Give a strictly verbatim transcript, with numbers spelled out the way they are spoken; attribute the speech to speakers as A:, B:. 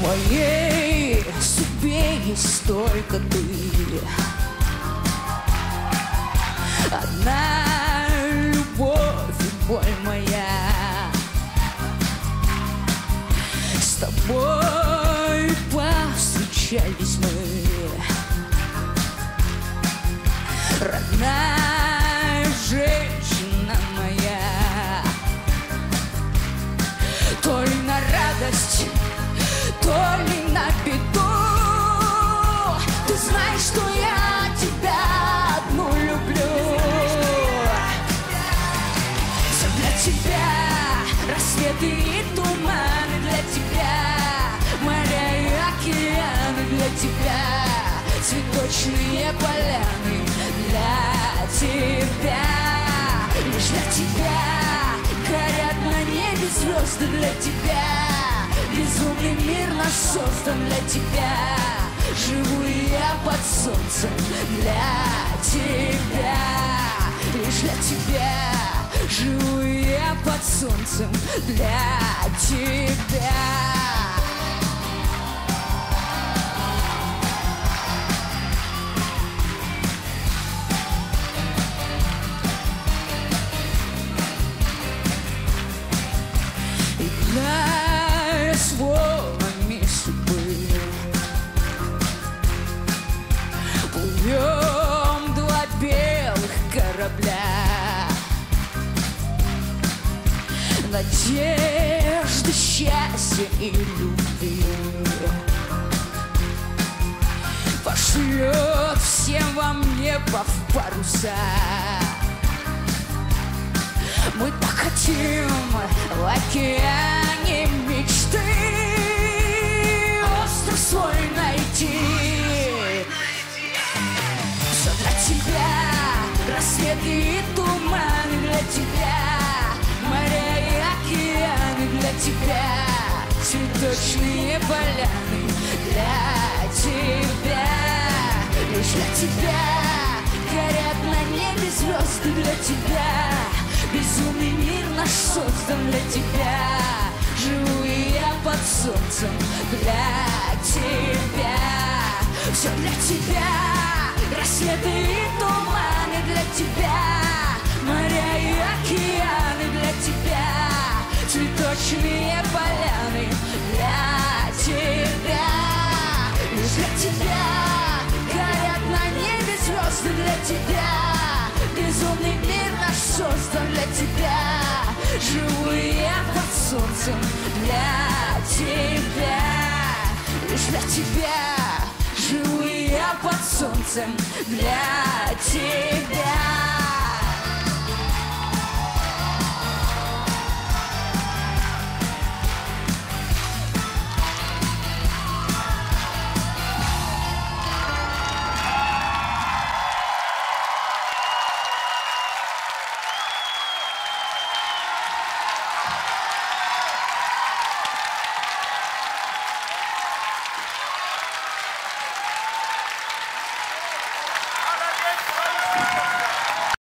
A: моей судьбе есть только ты. Одна любовь и боль моя. С тобой повстречались мы. Родная женщина моя. То ли на радость, то ли на беду. Ты знаешь, что я тебя одну люблю. Все для тебя, рассветы и туманы для тебя, моря и океаны для тебя, цветочные поляны для тебя. Лишь для тебя горят на небе звезды для тебя. Безумный мир наш создан для тебя. Живу я под солнцем для тебя. Лишь для тебя живу я под солнцем для тебя. Играя с волнами судьбы, плывем два белых корабля. Надежды, счастья и любви пошлет всем вам небо в паруса. Мы так хотим в океане мечты остров свой найти. Все для тебя, рассветы и туманы для тебя, моря и океаны для тебя, цветочные поляны для тебя. Лишь для тебя горят на небе звезды для тебя. Безумный мир наш создан для тебя. Живу я под солнцем для тебя. Все для тебя, рассветы и туманы для тебя, моря и океаны для тебя, цветочные поляны для тебя. Лишь для тебя горят на небе звезды для тебя. Безумный мир наш создан для тебя. Живу я под солнцем для тебя. Лишь для тебя живу я под солнцем для тебя.